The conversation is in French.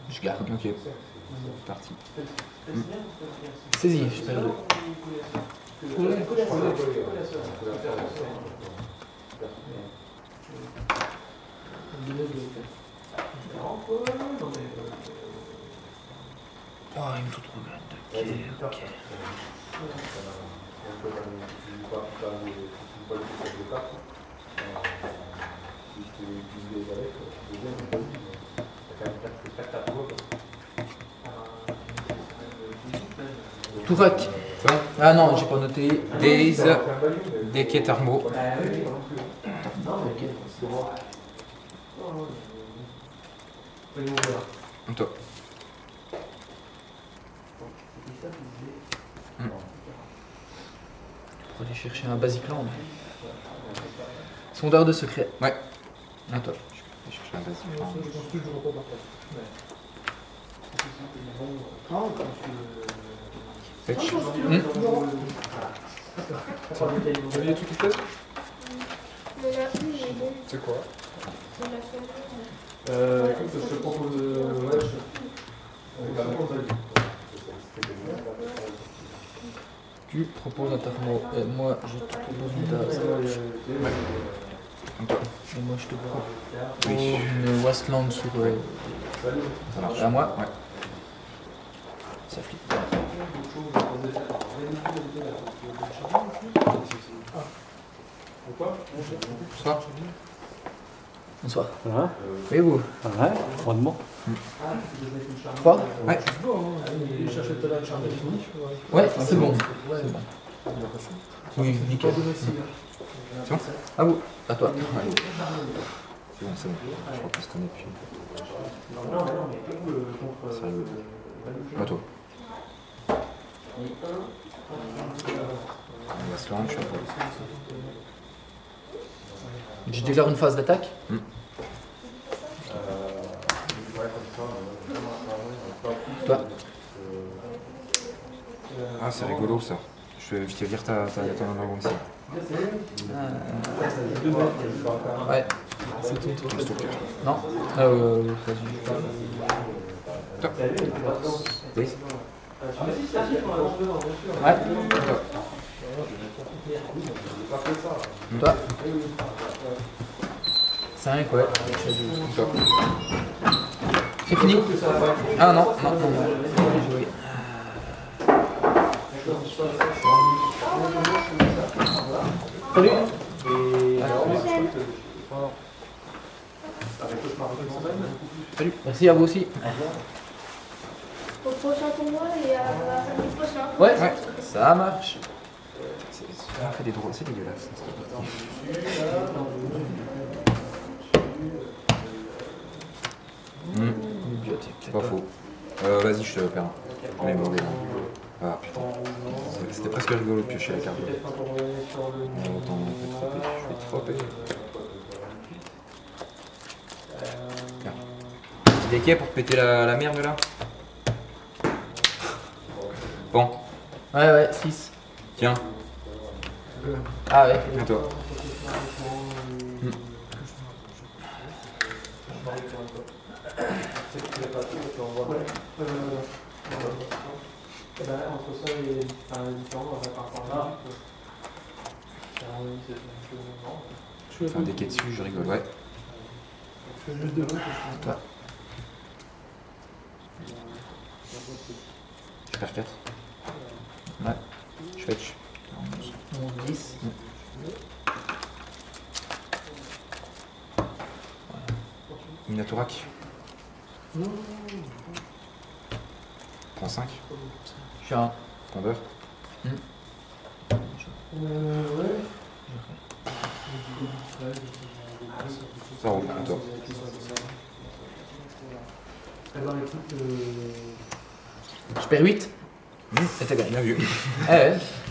Je garde. Ok. C'est parti. Saisis, je perds 2. Oh, il me faut trop bien. Ok. Tourak. Ah non, j'ai pas noté. Days, Deket Armo. Toi. Pour aller chercher un Basic Land. Sondeur de secret. Ouais. À toi. Je vais chercher un basique. Fetch. T'as vu les trucs qui se passent? C'est quoi? Écoute, je te propose Tu proposes un Tarmo et moi je te propose une Daze. Et moi je te propose une Wasteland sur. Ça marche. À moi. Ouais. Ça flippe. Bonsoir. Bonsoir. Ça va? Et vous? Ouais, froidement. 3? Ouais. Ouais, c'est bon. C'est bon. Oui, nickel. C'est bon? À vous. À toi. Ouais. C'est bon, c'est bon. Je crois qu'on se connaît depuis. C'est rigolo. À toi. On va se lancer, je sais pas. Je déclare une phase d'attaque. Toi. Ah, c'est rigolo ça. Je vais lire ton avant ici. Ouais. C'est ton tour. Un stalker. Non. Toi. Oui. Ouais. Toi. 5, ouais. Toi. C'est fini. Ah non, non, non, non. J'ai joué. Salut. Salut. Merci à vous aussi. Au prochain tournoi et à samedi prochain. Ouais, ouais. Ça marche. On fait des drôles, c'est dégueulasse. Bibliothèque. C'est pas faux. Vas-y, je te perds. On est mauvais. Ah putain. C'était presque rigolo de piocher la carte. Attends, je vais tropper. Tiens. Petit déquet pour péter la merde là. Bon, Ouais, ouais, 6. tiens, Ah ouais. à toi. Entre ça et les différents, on va pas parler. Je fais un déquet dessus, je rigole, ouais. Je fais juste de l'eau. Toi. Je perds 4. Ouais. Je fetch. 11, 10. Minatorak. Prends 5. Je suis un. Pondeur. Ouais. Ça roule, à toi. Je perds 8. Et t'as gagné. Bien vu. Ah ouais.